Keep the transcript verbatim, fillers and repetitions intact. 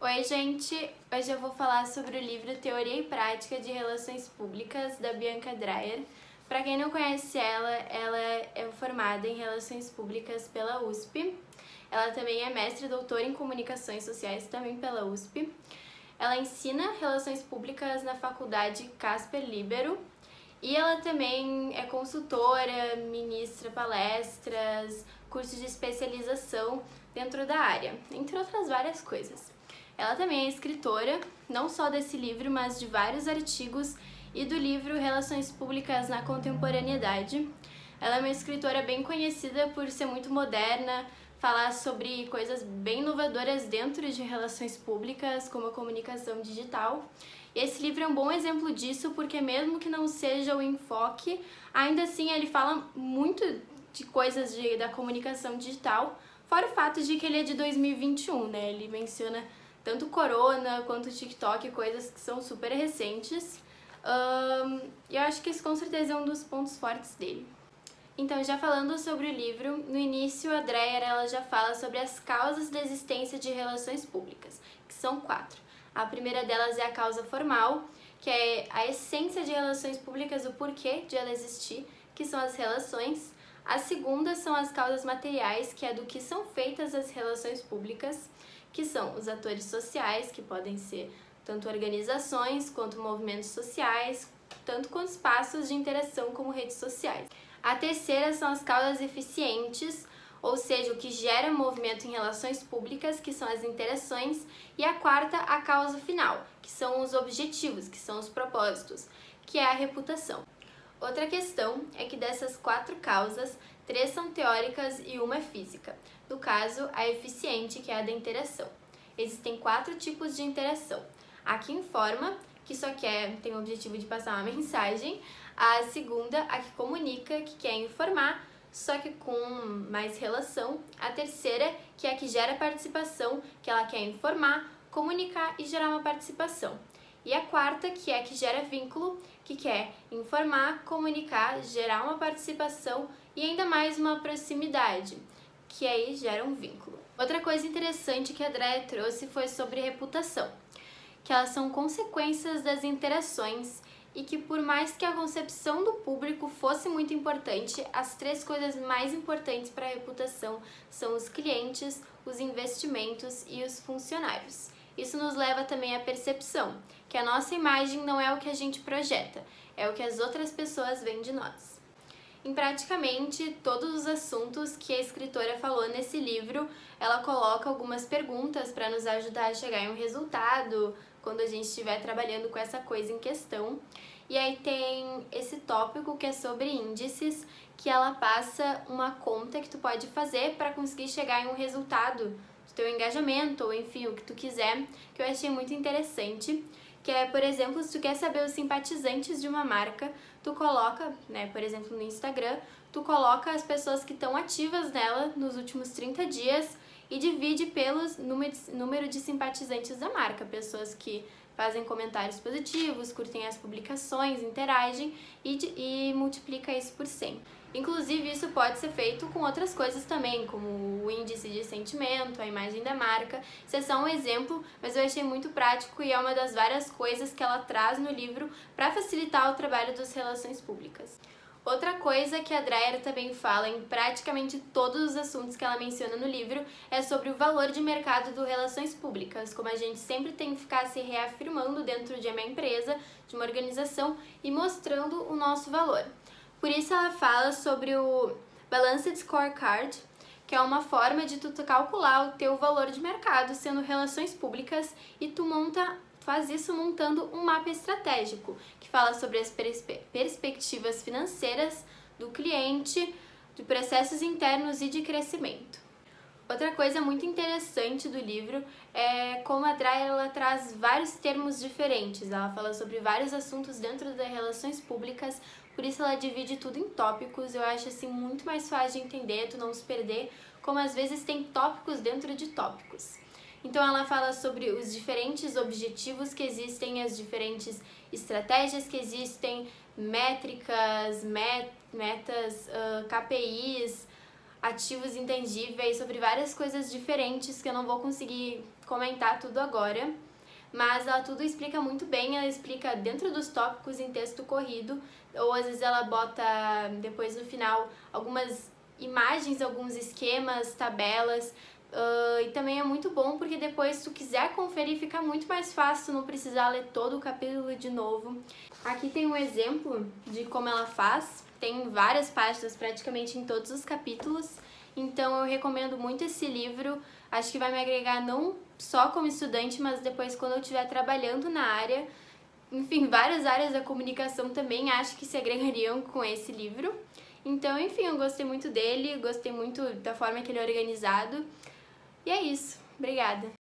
Oi, gente! Hoje eu vou falar sobre o livro Teoria e Prática de Relações Públicas, da Bianca Dreyer. Para quem não conhece ela, ela é formada em Relações Públicas pela U S P. Ela também é mestre e doutora em Comunicações Sociais, também pela U S P. Ela ensina Relações Públicas na Faculdade Casper Libero. E ela também é consultora, ministra palestras, cursos de especialização dentro da área, entre outras várias coisas. Ela também é escritora, não só desse livro, mas de vários artigos e do livro Relações Públicas na Contemporaneidade. Ela é uma escritora bem conhecida por ser muito moderna, falar sobre coisas bem inovadoras dentro de relações públicas, como a comunicação digital. E esse livro é um bom exemplo disso, porque mesmo que não seja o enfoque, ainda assim ele fala muito de coisas de, da comunicação digital, fora o fato de que ele é de dois mil e vinte e um, né? Ele menciona tanto Corona quanto TikTok, coisas que são super recentes. Um, e eu acho que esse com certeza é um dos pontos fortes dele. Então, já falando sobre o livro, no início a Dreyer ela já fala sobre as causas da existência de relações públicas, que são quatro. A primeira delas é a causa formal, que é a essência de relações públicas, o porquê de ela existir, que são as relações. A segunda são as causas materiais, que é do que são feitas as relações públicas, que são os atores sociais, que podem ser tanto organizações quanto movimentos sociais, tanto quanto espaços de interação como redes sociais. A terceira são as causas eficientes, ou seja, o que gera movimento em relações públicas, que são as interações, e a quarta, a causa final, que são os objetivos, que são os propósitos, que é a reputação. Outra questão é que dessas quatro causas, três são teóricas e uma é física. No caso, a eficiente, que é a da interação. Existem quatro tipos de interação. A que informa, que só quer, tem o objetivo de passar uma mensagem. A segunda, a que comunica, que quer informar, só que com mais relação. A terceira, que é a que gera participação, que ela quer informar, comunicar e gerar uma participação. E a quarta, que é a que gera vínculo, que quer informar, comunicar, gerar uma participação e ainda mais uma proximidade, que aí gera um vínculo. Outra coisa interessante que a Dreyer trouxe foi sobre reputação, que elas são consequências das interações e que por mais que a concepção do público fosse muito importante, as três coisas mais importantes para a reputação são os clientes, os investimentos e os funcionários. Isso nos leva também à percepção, que a nossa imagem não é o que a gente projeta, é o que as outras pessoas veem de nós. Em praticamente todos os assuntos que a escritora falou nesse livro, ela coloca algumas perguntas para nos ajudar a chegar em um resultado quando a gente estiver trabalhando com essa coisa em questão. E aí tem esse tópico que é sobre índices, que ela passa uma conta que tu pode fazer para conseguir chegar em um resultado do teu engajamento, ou enfim, o que tu quiser, que eu achei muito interessante, que é, por exemplo, se tu quer saber os simpatizantes de uma marca, tu coloca, né, por exemplo, no Instagram, tu coloca as pessoas que estão ativas nela nos últimos trinta dias e divide pelos número de simpatizantes da marca, pessoas que fazem comentários positivos, curtem as publicações, interagem e, e multiplica isso por cem. Inclusive, isso pode ser feito com outras coisas também, como o índice de sentimento, a imagem da marca. Isso é só um exemplo, mas eu achei muito prático e é uma das várias coisas que ela traz no livro para facilitar o trabalho das relações públicas. Outra coisa que a Dreyer também fala em praticamente todos os assuntos que ela menciona no livro é sobre o valor de mercado do relações públicas, como a gente sempre tem que ficar se reafirmando dentro de uma empresa, de uma organização e mostrando o nosso valor. Por isso ela fala sobre o Balanced Scorecard, que é uma forma de tu calcular o teu valor de mercado sendo relações públicas e tu monta faz isso montando um mapa estratégico, que fala sobre as perspe perspectivas financeiras do cliente, de processos internos e de crescimento. Outra coisa muito interessante do livro é como a Dreyer ela traz vários termos diferentes. Ela fala sobre vários assuntos dentro das relações públicas, por isso ela divide tudo em tópicos. Eu acho assim muito mais fácil de entender, tu não se perder, como às vezes tem tópicos dentro de tópicos. Então ela fala sobre os diferentes objetivos que existem, as diferentes estratégias que existem, métricas, met metas, uh, K P Is, ativos intangíveis, sobre várias coisas diferentes que eu não vou conseguir comentar tudo agora, mas ela tudo explica muito bem, ela explica dentro dos tópicos em texto corrido, ou às vezes ela bota depois no final algumas imagens, alguns esquemas, tabelas, uh, e também é muito bom porque depois se tu quiser conferir fica muito mais fácil, tu não precisar ler todo o capítulo de novo. Aqui tem um exemplo de como ela faz, tem várias páginas praticamente em todos os capítulos, então eu recomendo muito esse livro, acho que vai me agregar não só como estudante, mas depois quando eu estiver trabalhando na área, enfim, várias áreas da comunicação também acho que se agregariam com esse livro. Então, enfim, eu gostei muito dele, gostei muito da forma que ele é organizado, e é isso. Obrigada!